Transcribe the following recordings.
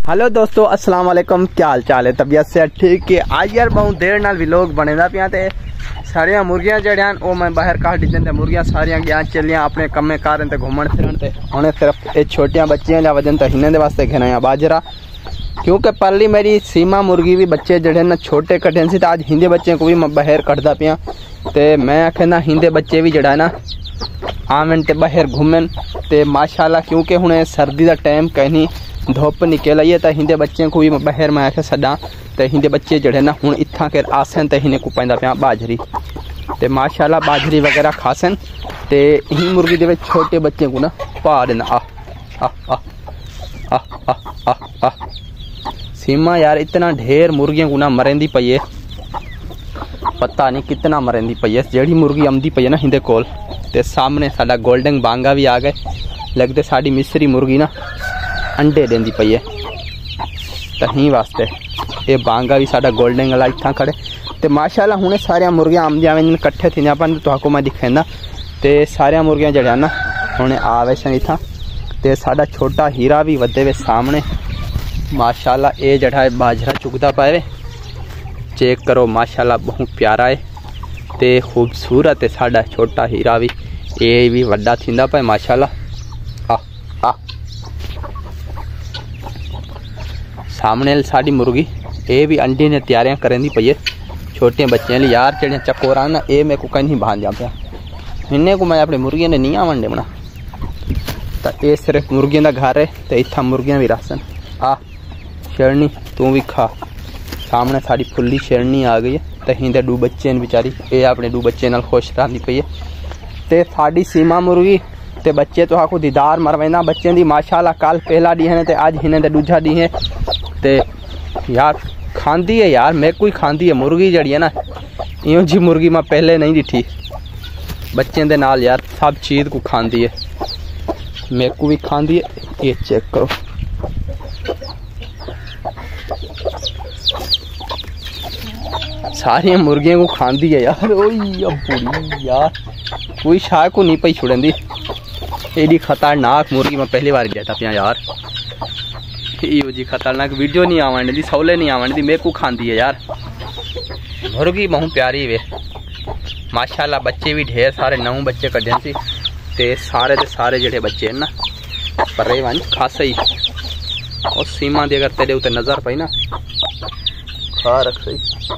Hello दोस्तों, अस्सलाम वालेकुम। क्या हाल चाल है? तबीयत से ठीक है। आज यार बहुत देर नाल व्लॉग बनेदा पिया ते सारियां मुर्गियां जड़ियां ओ मैं बाहर काट दित्ते ते मुर्गियां सारियां गया चलियां अपने कम्मे कार ते घूमन फिरन ते हुणे सिर्फ ये छोटियां बच्चियां जा वजन ते हिने दे वास्ते घेना बाजरा, क्योंकि पहली मेरी सीमा मुर्गी भी बच्चे जड़े ना छोटे कटे सी, आज हिंदे बच्चे को भी मैं बाहर कटदा पिया ते मैं आखना हिंदे बच्चे भी जड़ा ना आवन ते बाहर घूमन ते माशाल्लाह, क्योंकि हुणे सर्दी दा टाइम कहीं धुप निकल आई है तो हिंदे बच्चे को भी बाहर मैं आखे छड़ा तो हिंदे बच्चे जड़े ना हूँ इतना के आसन तो हिने को पैदा पिया बाजरी ते माशाल्लाह बाजरी वगैरह खासन ते ही मुर्गी दे छोटे बच्चे को ना पा देना। आ आ आ आ आ आ आ सीमा यार इतना ढेर मुर्गियों को ना मरेंदी पई है, पता नहीं कितना मरेंदी पई है। जेड़ी मुर्गी आमदी पई है ना हिंदे कोल ते सामने साडा गोल्डन बांगा भी आ गए, लगते साड़ी मिस्री मुर्गी ना अंडे देंदी पई है तो ही वास्ते ये बांगा भी साडा गोल्डन वाला इतना खड़े ते माशाल्लाह हुणे सारिया मुर्गियां आमदियां वे कट्ठे थी अपन तो मैं दिखाना ते सारिया मुर्गियां जड़ियां ना हुणे आवे सन इतना ते साडा छोटा हीरा भी वधे वे सामने माशाल्लाह। ये जड़ा है बाजरा चुगदा पाए, चेक करो माशाल्लाह बहुत प्यारा है ते खूबसूरत है साडा छोटा हीरा भी, ये भी वड्डा थींदा पाए माशाल्लाह। आ आ सामने साड़ी मुर्गी ये भी अंडे ने तैयारियां करेंदी पई है छोटे बच्चे लिए यार जड़ियां चकोरा ना ये मेरे को कहीं भान जा पाया इन्हें को मैं अपनी मुर्गियों ने नहीं आवन देना तो ये सिर्फ मुर्गियों का घर है तो इतना मुर्गियां भी रासन। आ शेरनी तू भी खा, सामने साड़ी फुल्ली शेरनी आ गई है तो हिंदे डू बच्चे बेचारी ये अपने डू बच्चे नाल खुश रहती पई है ते साड़ी सीमा मुर्गी ते बच्चे तो आखो दीदार मरवाना बच्चे दी माशाल्लाह। कल पहला डी है ते आज हिने ते दूजा डी है ते यार खांदी है यार मेरे को ही खांदी है मुर्गी जड़ी है ना, इं जी मुर्गी मैं पहले नहीं दिखी बच्चे दे नाल यार सब चीज़ को खांदी है, मेरे को भी खांदी है। ये चेक करो सारी मुर्गियों को खांदी है यार। ओई बुरी यार कोई शाह को नहीं पई छुड़ेंदी, एडी खतरनाक मुर्गी मैं पहली बार गया था पिया यार। यो जी खतरनाक वीडियो नहीं आवन दी, सौले नहीं आवन दी, मेरे को खांदी है यार। मुर्गी बहुत प्यारी वे माशाल्लाह, बच्चे भी ढेर सारे 9 बच्चे कढ़े सी ते सारे जड़े बच्चे हैं ना परे वन खास ही और सीमा दी अगर तेरे उते नजर पई ना खा रख सही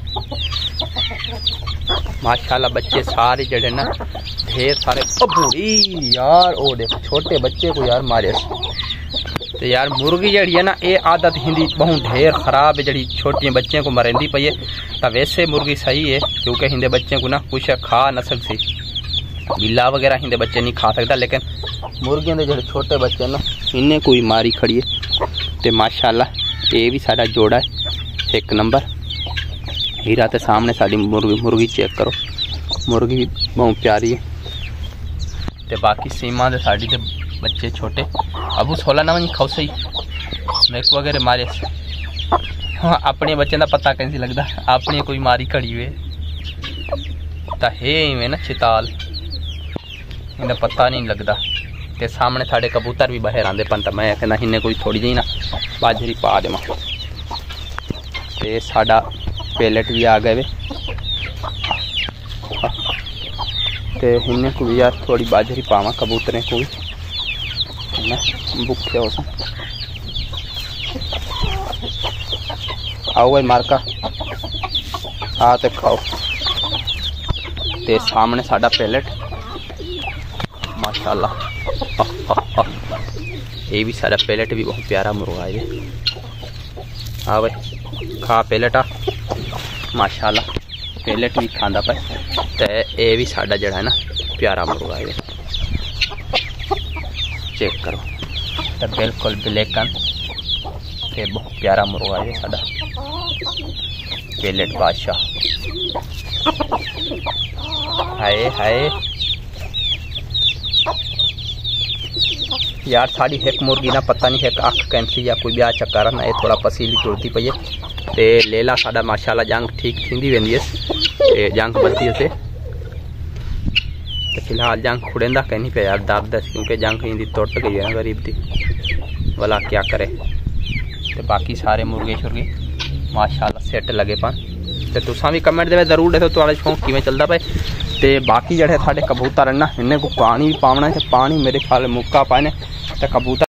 माशाल्लाह। बच्चे सारे जड़े ना ढेर सारे बूढ़ी यार ओ देखो छोटे बच्चे को यार मारे तो यार मुर्गी जड़ी है ना ये आदत हिंदी बहुत ढेर खराब है जड़ी छोटी बच्चे को मरेंदी पई है। तो वैसे मुर्गी सही है क्योंकि हिंदे बच्चे को ना कुछ खा न सकती, बिल्ला वगैरह हिंदे बच्चे नहीं खा सकता, लेकिन मुर्गियों के जड़े छोटे बच्चे ना इन्हें कोई मारी खड़ी है तो माशाल्लाह। ये भी साडा जोड़ा है एक नंबर हीरा ते सामने साड़ी मुर्गी चेक करो, मुर्गी भी बहुत प्यारी है ते बाकी सीमा दे साड़ी ते बच्चे छोटे अबू 16 ना खाओ सही मेरे को अगर मारे हाँ अपने बच्चे का पता कैसे लगता अपनी कोई मारी खड़ी हुए तो है इवें ना चिताल इन्हें पता नहीं लगता ते सामने साढ़े कबूतर भी बाहर आते पन तो मैं कहना इन्हें कोई थोड़ी जी ना बाजरी पा देव ते साडा पेलेट भी आ गए वे ते इन्हें को भी यार थोड़ी बाजरी पावा कबूतरें को भी भूखे हो आओ भाई मारका आ ते खाओ ते सामने साडा पेलेट माशाल्लाह। ये भी साडा पेलेट भी बहुत प्यारा मुर्गा है। हाँ भाई खा पेलेट आ माशाल्लाह, पेलेट भी खांदा पे ते ये भी साडा जड़ा है ना प्यारा मुर्गा है, चेक करो तो बिल्कुल ब्लैकन ते बहुत प्यारा मुर्गा है साडा पेलेट बादशाह। हाय हाय यार साड़ी एक मुर्गी ना पता नहीं एक अख कैंसी या कोई ब्याह चक्कर ना ये थोड़ा पसीली टुरती पई है ते लेला साडा माशाल्लाह जंग ठीक थींदी वेंदी है जंग बत्ती से तो फिलहाल जंग खुड़ेंदा कहीं पे यार दर्द क्योंकि जंग हिंदी टुट गई है ना गरीब दी, भला क्या करे। तो बाकी सारे मुर्गे शुरगे माशाल्लाह सेट लगे पान। तो तुसा भी कमेंट दे जरूर दसो तुहाडा शौक किवें चलदा पे। तो बाकी जड़े साढ़े कबूतर ना इन्हें को पानी भी पावना है, पानी मेरे ख्याल मुक्का पाने तो कबूतर